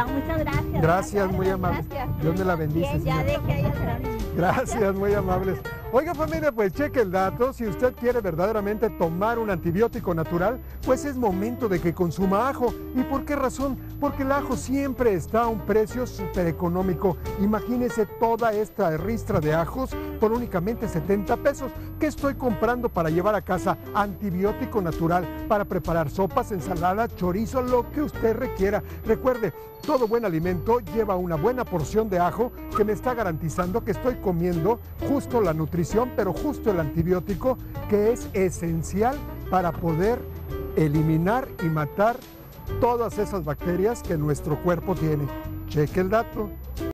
muchas gracias. Gracias, muy amable. Gracias. Dios me la bendice, Bien, ya señora. dejé ahí atrás. Gracias, muy amables. Oiga, familia, pues cheque el dato. Si usted quiere verdaderamente tomar un antibiótico natural, pues es momento de que consuma ajo. ¿Y por qué razón? Porque el ajo siempre está a un precio súper económico. Imagínese toda esta ristra de ajos por únicamente 70 pesos. ¿Qué estoy comprando para llevar a casa? Antibiótico natural para preparar sopas, ensalada, chorizo, lo que usted requiera. Recuerde, todo buen alimento lleva una buena porción de ajo que me está garantizando que estoy comiendo justo la nutrición, pero justo el antibiótico que es esencial para poder eliminar y matar todas esas bacterias que nuestro cuerpo tiene. Cheque el dato.